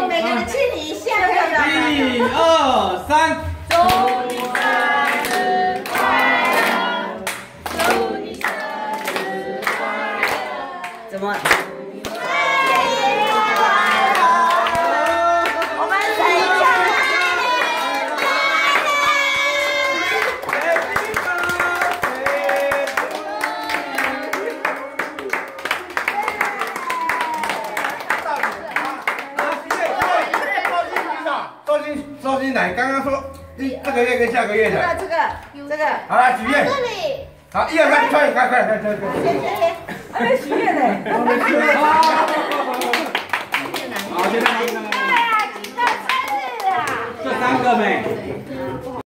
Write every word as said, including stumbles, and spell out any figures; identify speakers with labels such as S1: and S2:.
S1: 我每个人亲你一下。
S2: 一二三，
S1: 祝你生日快乐，祝你生日快乐。怎么？
S3: 收进来，刚刚说一这个月跟下个月的。
S1: 这个这个。
S3: 好了，许愿。
S1: 这里。
S3: 好，一二三，快快快快快快！
S1: 谢谢。还没许愿呢。
S2: 好，现在。对啊，几个生日啊？这三个没。